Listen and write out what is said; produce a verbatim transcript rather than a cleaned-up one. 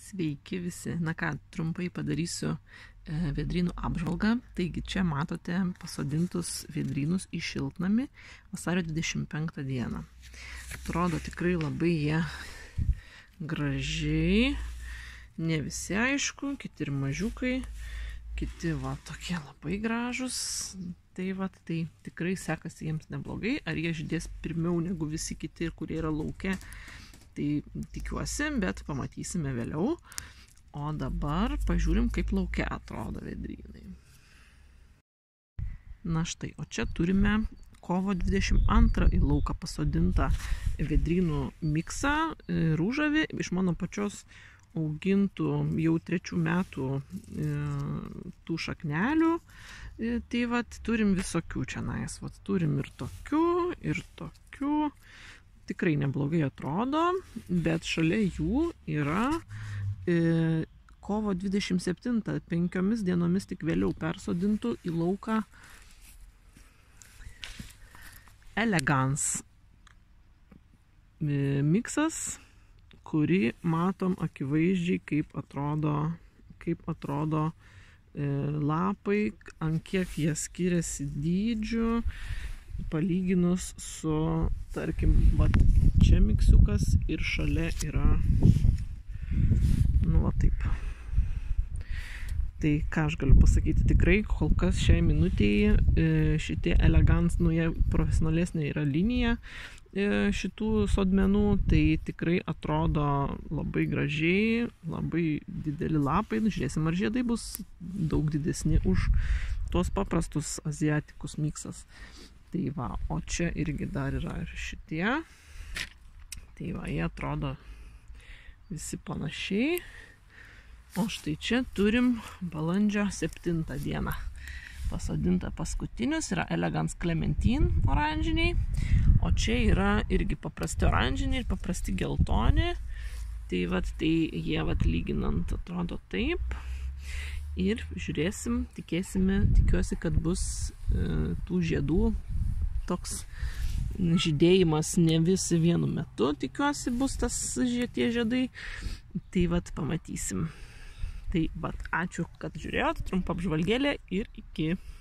Sveiki visi. Na ką, trumpai padarysiu vėdrynų apžvalgą. Taigi čia matote pasodintus vėdrynus į šiltnamį vasario dvidešimt penktą dieną. Atrodo tikrai labai jie gražiai. Ne visi aišku, kiti ir mažiukai, kiti va tokie labai gražus. Tai va, tai tikrai sekasi jiems neblogai. Ar jie žydės pirmiau negu visi kiti, kurie yra lauke, tai tikiuosi, bet pamatysime vėliau. O dabar pažiūrim, kaip lauke atrodo vėdrynai. Na štai, o čia turime kovo dvidešimt antrą į lauką pasodintą vėdrynų miksą, rūžavį, iš mano pačios augintų jau trečių metų tų šaknelių. Tai vat turim visokių čia nais, vat turim ir tokių, ir tokių. Tikrai neblogai atrodo, bet šalia jų yra e, kovo dvidešimt septintą, penkiomis dienomis tik vėliau persodintų į lauką Elegance e, miksas, kurį matom akivaizdžiai, kaip atrodo, kaip atrodo e, lapai, ant kiek jie skiriasi dydžiu, palyginus su, tarkim, vat, čia miksiukas ir šalia yra, nu va taip. Tai ką aš galiu pasakyti, tikrai kol kas šiai minutėje šitie Elegance, nu jie profesionalesnė yra linija šitų sodmenų, tai tikrai atrodo labai gražiai, labai dideli lapai. Nu, žiūrėsim, ar žiedai bus daug didesni už tuos paprastus aziatikus miksas. Tai va, o čia irgi dar yra ir šitie. Tai va, jie atrodo visi panašiai. O štai čia turim balandžio septintą dieną. Pasodinta paskutinius, yra Elegance Clementine oranžiniai. O čia yra irgi paprasti oranžiniai ir paprasti geltoni. Tai va, tai jie va lyginant atrodo taip. Ir žiūrėsim, tikėsime, tikiuosi, kad bus e, tų žiedų toks žydėjimas ne visi vienu metu, tikiuosi bus tas tie žiedai. Tai vat pamatysim. Tai vat ačiū, kad žiūrėjot, trumpa apžvalgėlė ir iki.